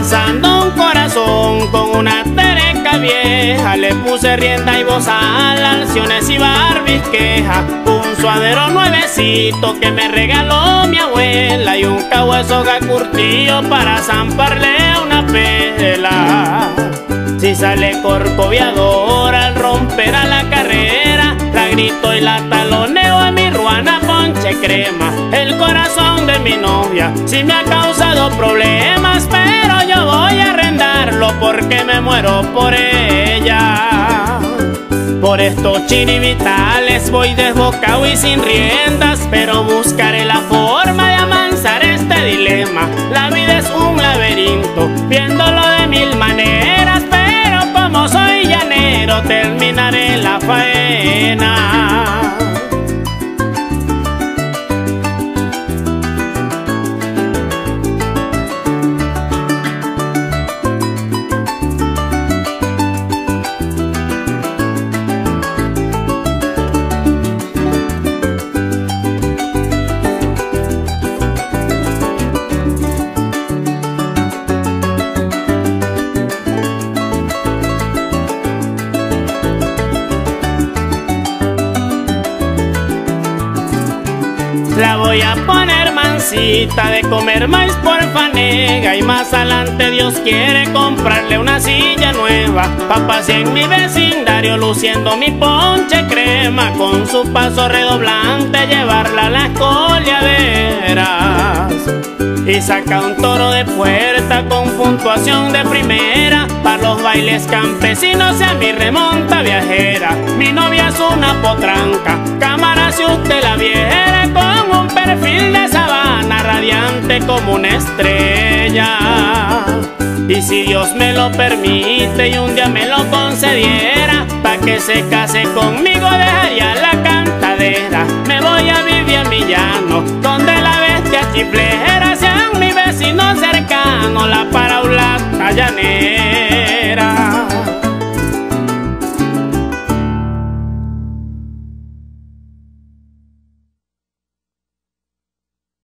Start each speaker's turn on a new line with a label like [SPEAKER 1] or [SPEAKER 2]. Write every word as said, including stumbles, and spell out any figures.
[SPEAKER 1] amansando un corazón con una tereca vieja. Le puse rienda y bozal, alciones y Barbies queja. Un suadero nuevecito que me regaló mi abuela y un cahueso gacurtío para zamparle una pela. Si sale corcoviadora al romper a la carrera, la grito y la taloneo a mi ruana ponche crema. El corazón de mi novia sí me ha causado problemas, pero yo voy a arrendarlo porque me muero por ella. Por estos chiribitales voy desbocado y sin riendas, pero buscaré la forma de amansar este dilema. La vida es un laberinto, viéndolo de mil maneras, pero como soy llanero terminaré la faena. La voy a poner mansita, de comer maíz por fanega, y más adelante Dios quiere comprarle una silla nueva pa' pasear en mi vecindario luciendo mi ponche crema, con su paso redoblante llevarla a las coleaderas. Y saca un toro de puerta con puntuación de primera para los bailes campesinos y a mi remonta viajera. Mi novia es una potranca, cámara si usted la viera, con un perfil de sabana radiante como una estrella. Y si Dios me lo permite y un día me lo concediera, pa' que se case conmigo dejaría la cantadera. Me voy a vivir a mi llano, donde la bestia chiflera sean mi vecino cercano, la paraulata llanera.